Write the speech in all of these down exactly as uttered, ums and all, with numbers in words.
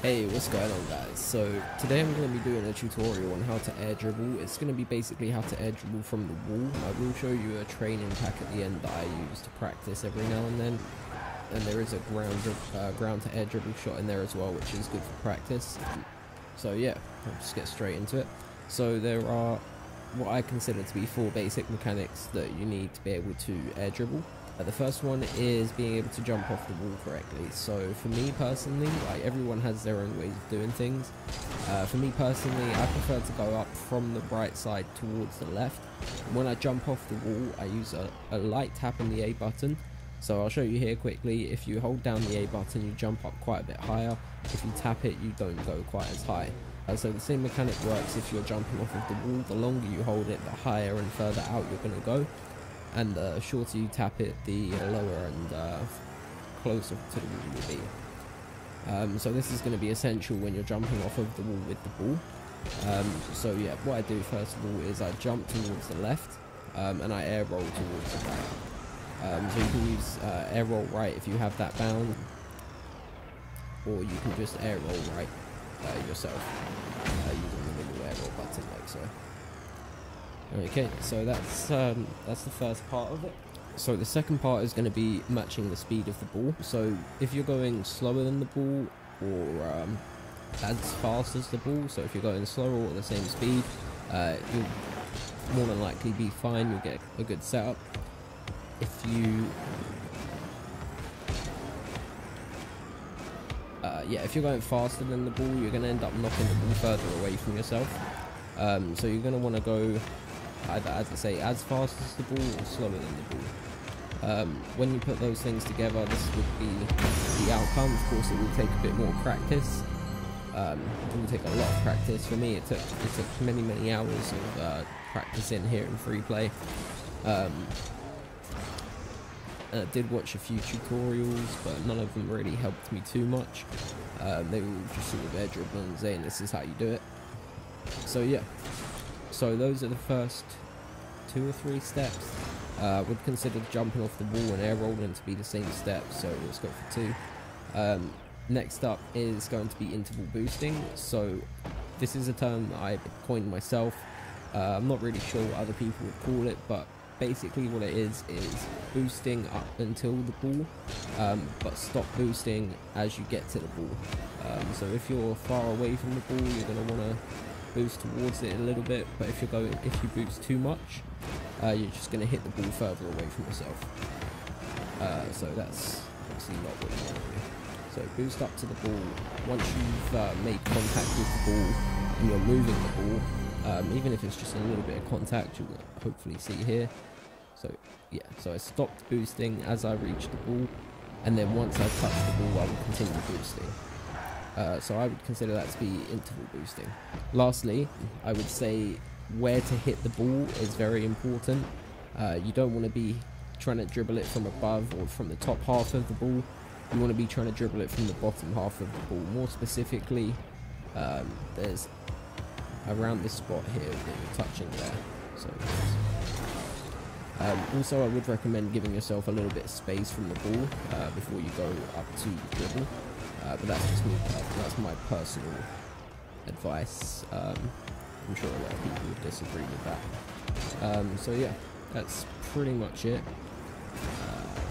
Hey, what's going on guys? So today I'm going to be doing a tutorial on how to air dribble. It's going to be basically how to air dribble from the wall. I will show you a training pack at the end that I use to practice every now and then. And there is a ground, uh, ground to air dribble shot in there as well, which is good for practice. So yeah, I'll just get straight into it. So there are what I consider to be four basic mechanics that you need to be able to air dribble. Uh, the first one is being able to jump off the wall correctly. So for me personally, like everyone has their own ways of doing things. Uh, for me personally, I prefer to go up from the right side towards the left. When I jump off the wall, I use a, a light tap on the A button. So I'll show you here quickly. If you hold down the A button, you jump up quite a bit higher. If you tap it, you don't go quite as high. Uh, so the same mechanic works if you're jumping off of the wall. The longer you hold it, the higher and further out you're going to go. And the uh, shorter you tap it, the lower and uh, closer to the wall you'll be. Um, so this is going to be essential when you're jumping off of the wall with the ball. Um, so yeah, what I do first of all is I jump towards the left um, and I air roll towards the right. Um, so you can use uh, air roll right if you have that bound, or you can just air roll right uh, yourself uh, using the little air roll button like so. Okay, so that's um, that's the first part of it. So the second part is going to be matching the speed of the ball. So if you're going slower than the ball or um, as fast as the ball, so if you're going slower or the same speed, uh, you'll more than likely be fine. You'll get a good setup. If you uh, yeah, if you're going faster than the ball, you're going to end up knocking the ball further away from yourself. Um, so you're going to want to go either, as I say, as fast as the ball or slower than the ball. Um, when you put those things together, this would be the outcome. Of course, it will take a bit more practice. Um, it will take a lot of practice. For me, it took it took many many hours of uh, practicing here in free play. Um, I did watch a few tutorials, but none of them really helped me too much. Um, they were just sort of air dribbling and saying this is how you do it. So yeah, so those are the first two or three steps. I uh, would consider jumping off the wall and air rolling to be the same steps, so let's go for two. Um, next up is going to be interval boosting. So this is a term that I coined myself. Uh, I'm not really sure what other people would call it, but basically what it is is boosting up until the ball, um, but stop boosting as you get to the ball. Um, so if you're far away from the ball, you're going to want to boost towards it a little bit, but if you're going if you boost too much, uh, you're just going to hit the ball further away from yourself. Uh, so that's obviously not what you want to do. So boost up to the ball. Once you've uh, made contact with the ball and you're moving the ball, um, even if it's just a little bit of contact, you'll hopefully see here. So yeah, so I stopped boosting as I reached the ball, and then once I touched the ball, I will continue boosting. Uh, so I would consider that to be interval boosting. Lastly, I would say where to hit the ball is very important. Uh, you don't want to be trying to dribble it from above or from the top half of the ball. You want to be trying to dribble it from the bottom half of the ball. More specifically, um, there's around this spot here that you're touching there. So um, also I would recommend giving yourself a little bit of space from the ball uh, before you go up to the dribble. Uh, but that's just me, that's my personal advice. Um, I'm sure a lot of people would disagree with that. Um, so yeah, that's pretty much it. Uh,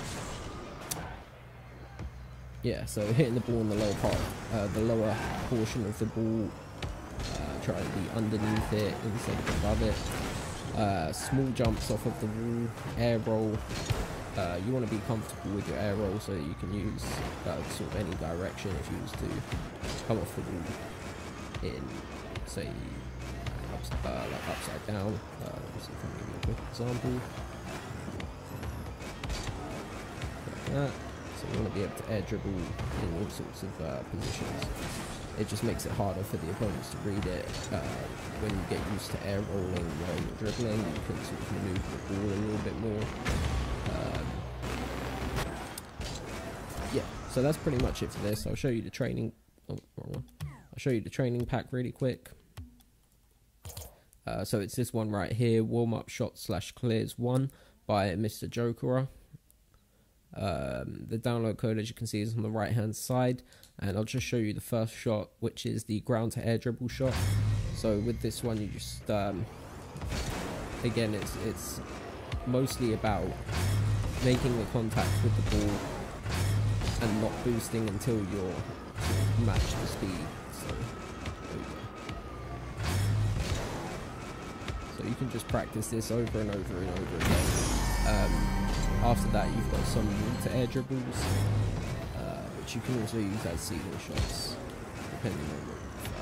yeah, so hitting the ball in the lower part, uh, the lower portion of the ball, uh, try to be underneath it instead of above it. Uh, small jumps off of the wall, air roll. Uh, you want to be comfortable with your air roll so that you can use uh, sort of any direction if you was to come off the wall in, say, ups, uh, like upside down. Uh, let me see if I can give you a quick example. Like that. So you want to be able to air dribble in all sorts of uh, positions. It just makes it harder for the opponents to read it. Uh, when you get used to air rolling while you're dribbling, you can sort of maneuver the ball a little bit more. Um, yeah, so that's pretty much it for this. I'll show you the training. Oh, wrong one. I'll show you the training pack really quick. Uh, so it's this one right here, warm up shot slash clears one by Mister Jokerer. Um, the download code, as you can see, is on the right hand side, and I'll just show you the first shot, which is the ground to air dribble shot. So with this one, you just um, again, it's it's mostly about making the contact with the ball and not boosting until you're sort of match the speed. So, so you can just practice this over and over and over again. Um, after that, you've got some to air dribbles, uh, which you can also use as ceiling shots, depending on what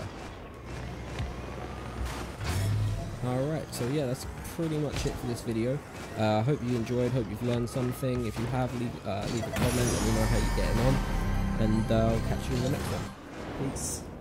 you prefer. Alright, so yeah, that's pretty much it for this video. I uh, hope you enjoyed, hope you've learned something. If you have, leave, uh, leave a comment, let me know how you're getting on, and uh, I'll catch you in the next one. Peace.